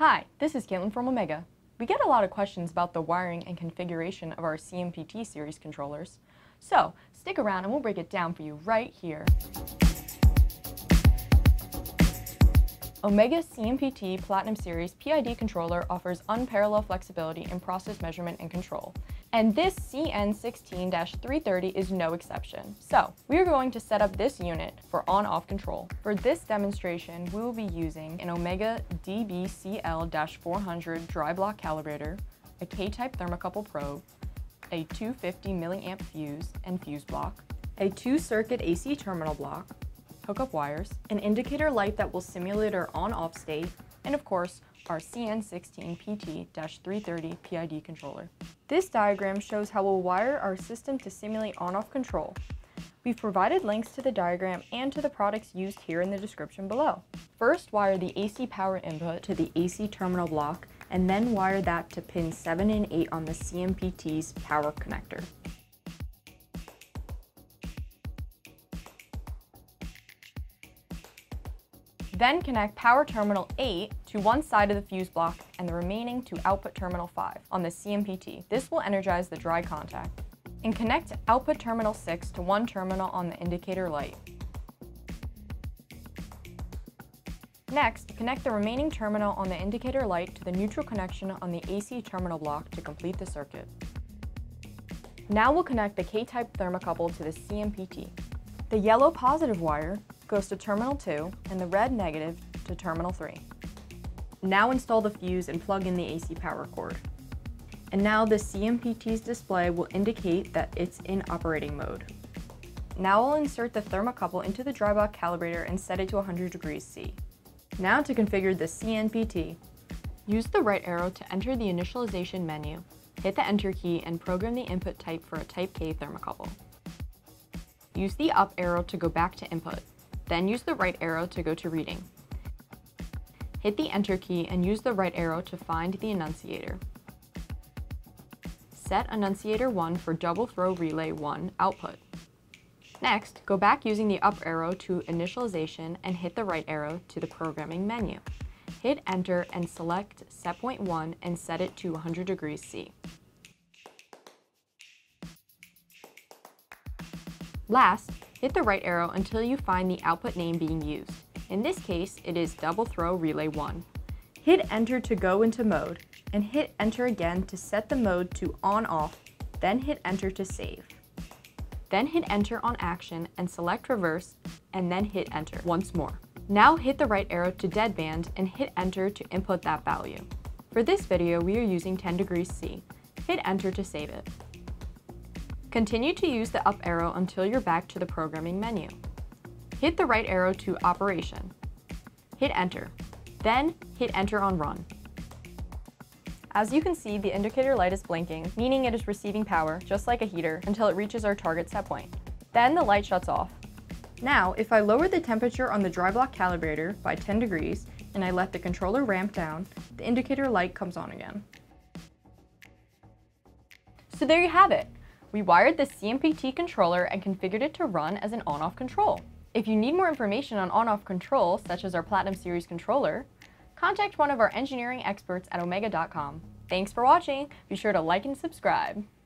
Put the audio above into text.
Hi, this is Kaitlyn from Omega. We get a lot of questions about the wiring and configuration of our CNPT series controllers. So stick around and we'll break it down for you right here. Omega's CNPT Platinum Series PID Controller offers unparalleled flexibility in process measurement and control. And this CN16-330 is no exception. So, we are going to set up this unit for on-off control. For this demonstration, we will be using an Omega DBCL-400 dry block calibrator, a K-type thermocouple probe, a 250 mA fuse and fuse block, a 2-circuit AC terminal block, hookup wires, an indicator light that will simulate our on-off state, and of course, our CN16PT-330 PID controller. This diagram shows how we'll wire our system to simulate on-off control. We've provided links to the diagram and to the products used here in the description below. First, wire the AC power input to the AC terminal block, and then wire that to pins 7 and 8 on the CNPT's power connector. Then connect power terminal 8 to one side of the fuse block and the remaining to output terminal 5 on the CNPT. This will energize the dry contact. And connect output terminal 6 to one terminal on the indicator light. Next, connect the remaining terminal on the indicator light to the neutral connection on the AC terminal block to complete the circuit. Now we'll connect the K-type thermocouple to the CNPT. The yellow positive wire goes to terminal 2 and the red negative to terminal 3. Now install the fuse and plug in the AC power cord. And now the CNPT's display will indicate that it's in operating mode. Now I'll insert the thermocouple into the dry block calibrator and set it to 100 degrees C. Now to configure the CNPT. Use the right arrow to enter the initialization menu, hit the enter key and program the input type for a type K thermocouple. Use the up arrow to go back to input. Then use the right arrow to go to reading. Hit the enter key and use the right arrow to find the annunciator. Set annunciator 1 for double throw relay 1 output. Next, go back using the up arrow to initialization and hit the right arrow to the programming menu. Hit enter and select set point 1 and set it to 100 degrees C. Last, hit the right arrow until you find the output name being used. In this case, it is double throw relay 1. Hit enter to go into mode, and hit enter again to set the mode to on-off, then hit enter to save. Then hit enter on action and select reverse, and then hit enter once more. Now hit the right arrow to deadband and hit enter to input that value. For this video, we are using 10 degrees C. Hit enter to save it. Continue to use the up arrow until you're back to the programming menu. Hit the right arrow to operation. Hit enter. Then hit enter on run. As you can see, the indicator light is blinking, meaning it is receiving power, just like a heater, until it reaches our target set point. Then the light shuts off. Now, if I lower the temperature on the dry block calibrator by 10 degrees and I let the controller ramp down, the indicator light comes on again. So there you have it. We wired the CNPT controller and configured it to run as an on-off control. If you need more information on on-off control, such as our Platinum Series controller, contact one of our engineering experts at omega.com. Thanks for watching. Be sure to like and subscribe.